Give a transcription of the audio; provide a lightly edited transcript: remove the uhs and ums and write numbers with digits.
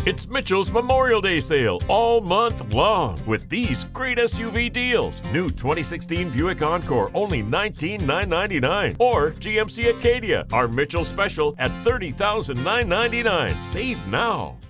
It's Mitchell's Memorial Day sale all month long with these great SUV deals. New 2016 Buick Encore, only $19,999. Or GMC Acadia, our Mitchell special at $30,999. Save now.